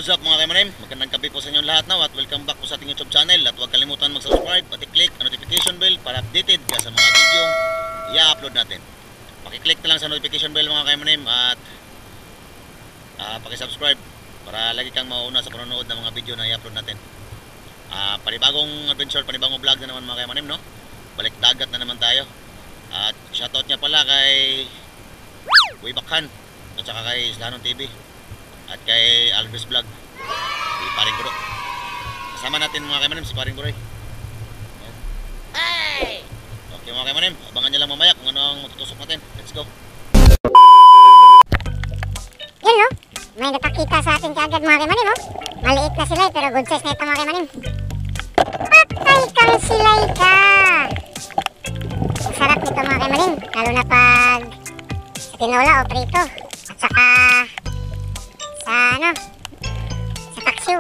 What's up mga kaimanim? Magandang gabi po sa inyong lahat na at welcome back po sa ating YouTube channel. At huwag kalimutan mag-subscribe at i-click ang notification bell para updated ka sa mga video i-upload natin. Pakiclick na lang sa notification bell mga kaimanim at pakisubscribe para lagi kang mauna sa panonood ng mga video na i-upload natin. Panibagong adventure, panibagong vlog na naman mga kaimanim, no? Balik dagat na naman tayo. At shoutout niya pala kay Way Bakhan at saka kay Islanon TV at kay Alves Vlog, si Paring Guro. Kasama natin mga kaimanim si Paring Guro. Hey! Okay mga kaimanim, abangan nyo lang mamaya kung ano ang matutusok natin. Let's go! Yun no, may nakakita sa atin kaagad mga kaimanim oh. Maliit na silay pero good size na ito mga kaimanim. Patay kang silay ka! Ang sarap nito mga kaimanim, lalo na pag sa tinola o prito at saka sa paksiw.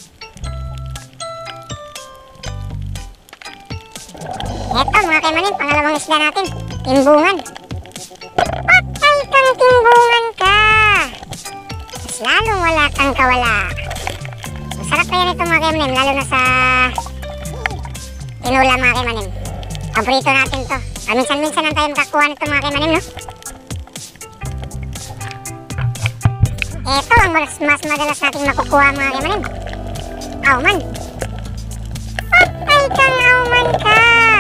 Eto mga kaimanin, pangalawang isda natin, timbungan. Patay kang timbungan ka! Mas lalong wala kang kawala. Masarap kaya nito mga kaimanin, lalo na sa tinola mga kaimanin. Paborito natin to. Minsan-minsan lang tayo makakuha nito mga kaimanin, no? Ito ang mas madalas natin makukuha mga kaimanin. Auman. Patay kang auman ka!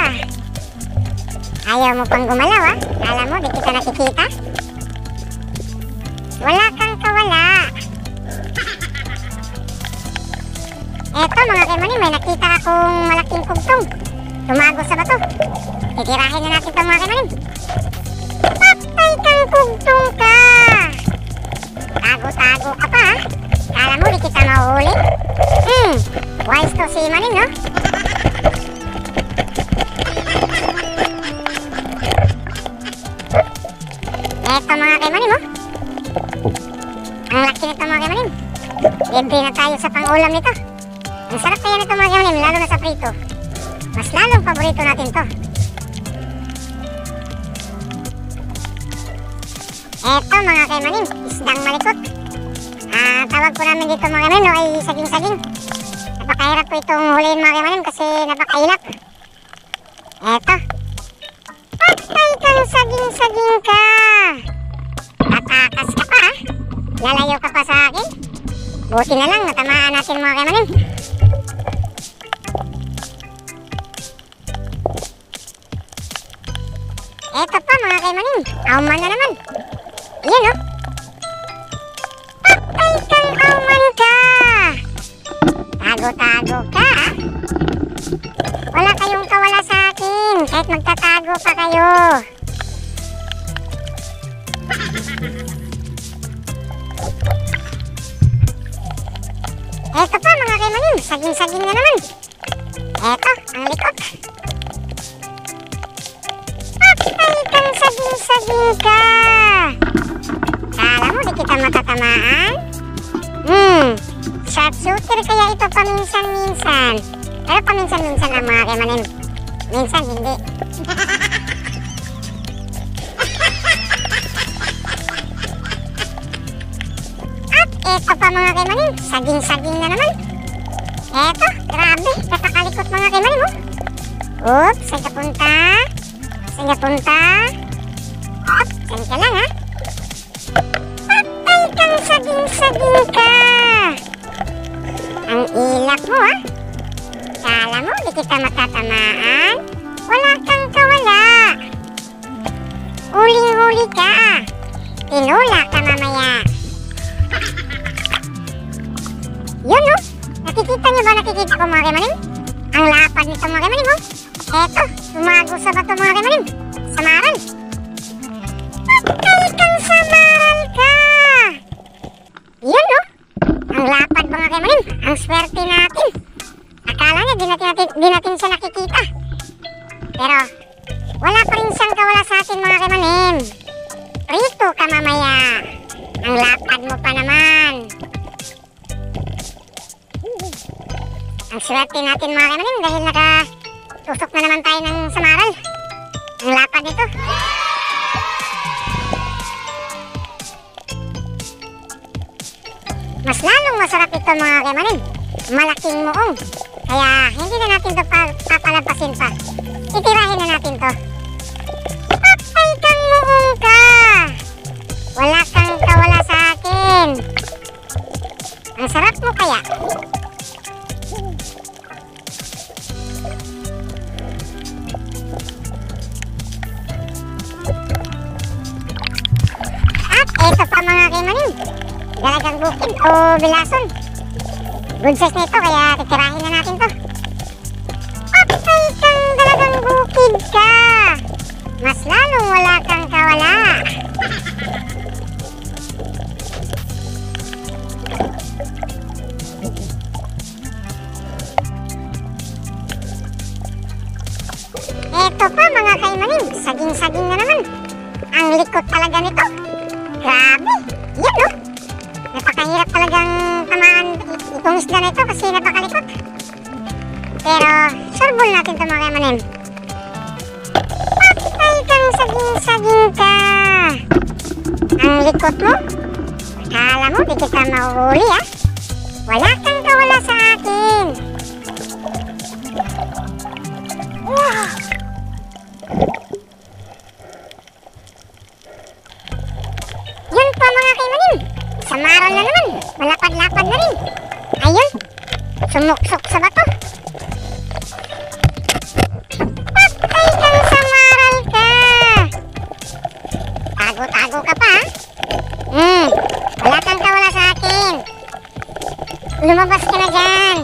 Ayaw mo pang gumalaw ah. Alam mo, di kita nakikita. Wala kang kawala. Eto mga kaimanin, may nakita akong malaking kugtong. Tumago sa bato. Titirahin na natin ito mga kaimanin. Patay kang kugtong ka! Tago-tago ka pa ha. Kala mo di kita mahuhuli. Wise to si Manin no? Eto mga kaimanin mo. Ang laki nito mga kaimanin. Libre na tayo sa pang-ulam nito. Ang sarap kaya nito mga kaimanin, lalo na sa prito. Mas lalong paborito natin to. Eto mga kaimanin, isdang malikot. Tawag po namin dito mga kaimanin, no, ay saging-saging. Napakahirap po itong huliin mga kaimanin kasi napakahilap. Eto. Patay kang saging-saging ka! Tatakas ka pa ha? Lalayo ka pa sa akin? Buti na lang, natamaan natin mga kaimanin. Eto pa mga kaimanin, auman na naman. Iyan o. Patay kang auman ka! Tago-tago ka ha? Wala kayong kawala sa akin kahit magtatago pa kayo. Eto pa mga kaimanin, saging-saging na naman. Eto, ang likot. Patay kang saging-saging ka! Kala mo di kita matatamaan? Sharpshooter kaya ito paminsan-minsan. Pero paminsan-minsan lang mga kaimanin. Minsan hindi. At eto pa mga kaimanin, saging-saging na naman. Eto, grabe, nakakalikot mga kaimanin mo. Oops, saan ka punta? Saan ka punta? Op, saan ka lang ha? Patay kang saging-saging ka! Ang ilap mo ha? Kala mo di kita matatamaan? Wala kang kawala. Huling-huli ka. Tinula ka mamaya. Yun no? Nakikita niyo ba, nakikita ko mga kaimanin? Ang lapad nito mga kaimanin mo. Eto, tumago sa bato mga kaimanin. Samaral. Patay kang samaral ka! Yun no? Ang lapad mga kaimanin. Ang swerte natin. Akala niya di natin siya nakikita. Pero wala pa rin siyang kawala sa atin mga kaimanin. Prito ka mamaya. Ang lapad mo pa naman. Ang swerte natin mga kaimanin dahil nakatusok na naman tayo ng samaral. Ang lapad nito. Mas lalong masarap ito mga kaymanin. Malaking muong. Kaya hindi na natin ito papalampasin pa. Titirahin na natin to. Patay kang muong ka! Wala kang kawala sa akin. Ang sarap mo kaya. At eto pa mga kaymanin. Dalagang bukid o bilason. Good size na ito kaya titirahin na natin to. Patay kang dalagang bukid ka! Mas lalong wala kang kawala. Eto pa mga kaymanin, saging-saging na naman. Ang likot talaga nito. Grabe, yan no. Napakahirap talagang tamaan itong isda na ito kasi napakalikot. Pero sorbol natin ito mga kaymanin. Patay kang saging-saging ka. Ang likot mo. Akala mo di kita mahuhuli ah. Wala kang kawala sa akin. Wow. Yun po mga kaymanin. Sa maral na naman. Malapad-lapad na rin. Ayun. Sumuksok sa bato. Patay kang sa maral ka. Tago-tago ka pa ha. Wala kang kawala sa akin. Lumabas ka na dyan.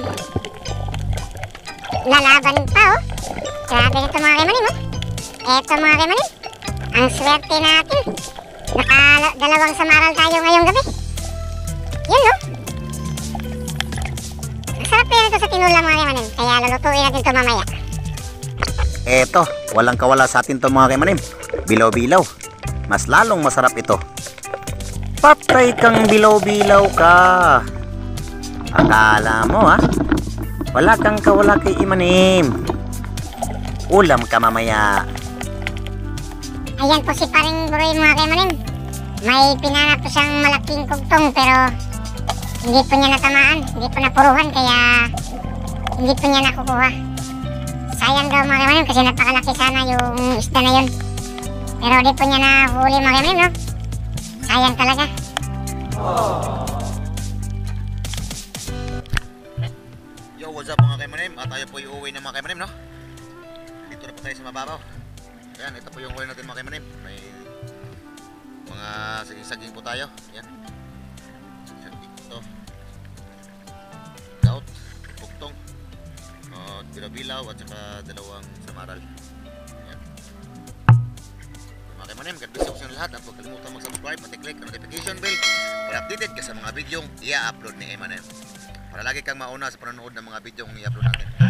Lalaban pa oh. Grabe nito mga kaymanin oh. Eto mga kaymanin. Ang swerte natin. Dalawang samaral tayo ngayong gabi. Yun no. Ang sarap yan ito sa tinulang mga kaymanin. Kaya lulutuin natin ito mamaya. Eto, walang kawala sa atin to mga kaymanim. Bilaw-bilaw. Mas lalong masarap ito. Patay kang bilaw-bilaw ka. Akala mo ha? Wala kang kawala kay Imanim. Ulam ka mamaya. Ayan po si Paring Buroy mga kaymanin. May pinanap po siyang malaking kugtong pero hindi po niya natamaan. Hindi po napuruhan kaya hindi po niya nakukuha. Sayang daw mga kaymanin kasi napakalaki sana yung isda na yun. Pero di po niya nahuli mga kaymanin no. Sayang talaga. Yo, what's up mga kaymanim? At tayo po iuwi ng mga kaymanim no. Dito na po tayo sa mababaw. Ayan, ito po yung huli natin mga kaymanim. May mga saging-saging po tayo. Ayan. Saging ito. Gout, puktong, bilaw-bilaw at saka dalawang samaral. Ayan. Mga kaymanim, God bless po sa lahat. At huwag kalimutan mag-subscribe at i-click ang notification bell para updated ka sa mga videong i-upload ni Emanem. Para lagi kang mauna sa panonood ng mga videong i-upload natin.